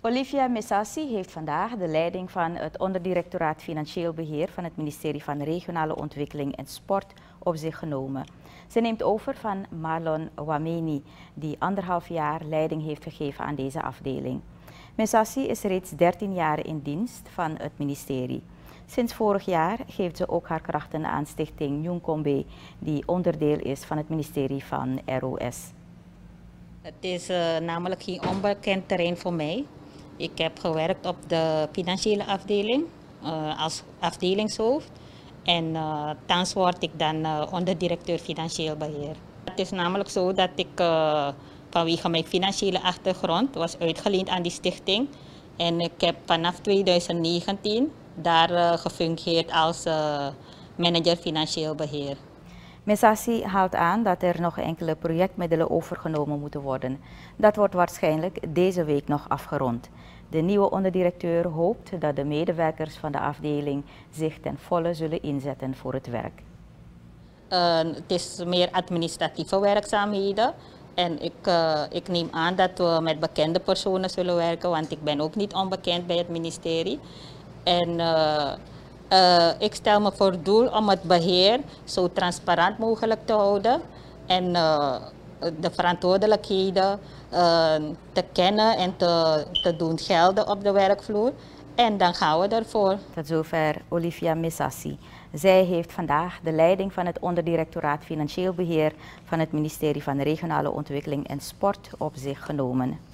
Olivia Messassi heeft vandaag de leiding van het onderdirectoraat Financieel Beheer van het ministerie van Regionale Ontwikkeling en Sport op zich genomen. Ze neemt over van Marlon Wameni, die 1,5 jaar leiding heeft gegeven aan deze afdeling. Messassi is reeds 13 jaar in dienst van het ministerie. Sinds vorig jaar geeft ze ook haar krachten aan stichting Nyunkombe, die onderdeel is van het ministerie van ROS. Het is namelijk geen onbekend terrein voor mij. Ik heb gewerkt op de financiële afdeling als afdelingshoofd en thans word ik dan onderdirecteur financieel beheer. Het is namelijk zo dat ik vanwege mijn financiële achtergrond was uitgeleend aan die stichting en ik heb vanaf 2019 daar gefungeerd als manager financieel beheer. Messassi haalt aan dat er nog enkele projectmiddelen overgenomen moeten worden. Dat wordt waarschijnlijk deze week nog afgerond. De nieuwe onderdirecteur hoopt dat de medewerkers van de afdeling zich ten volle zullen inzetten voor het werk. Het is meer administratieve werkzaamheden en ik neem aan dat we met bekende personen zullen werken, want ik ben ook niet onbekend bij het ministerie. En ik stel me voor doel om het beheer zo transparant mogelijk te houden en de verantwoordelijkheden te kennen en te doen gelden op de werkvloer. En dan gaan we ervoor. Tot zover Olivia Messassi. Zij heeft vandaag de leiding van het onderdirectoraat Financieel Beheer van het ministerie van Regionale Ontwikkeling en Sport op zich genomen.